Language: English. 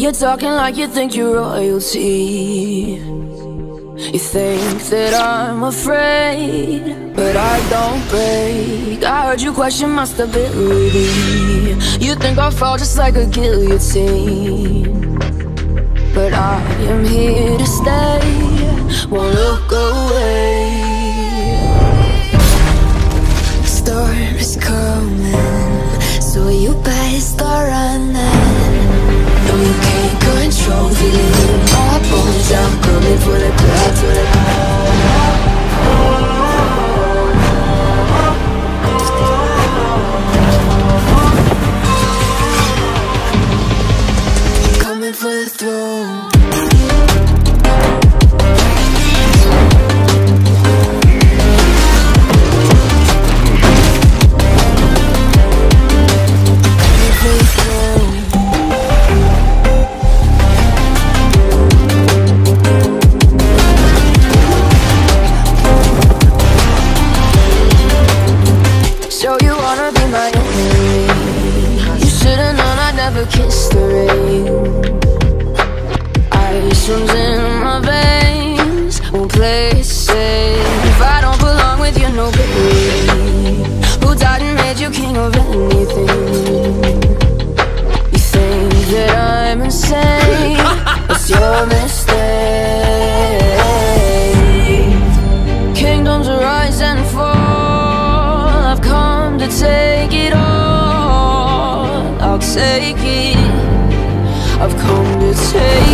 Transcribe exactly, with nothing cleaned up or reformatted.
You're talking like you think you're royalty. You think that I'm afraid, but I don't break. I heard you question my stability. You think I'll fall just like a guillotine, but I am here to stay, won't look away. Storm is coming, so you better start running. No, you can't control, feeling in my bones. I'm coming for the crowd, for the crowd. Coming for the throne. Kiss the rain. Ice runs in my veins, won't play it safe. I don't belong with your nobility. Who died and made you king of anything? You think that I'm insane? It's your mistake. Kingdoms rise and fall, I've come to take it all. I'll take it, I've come to take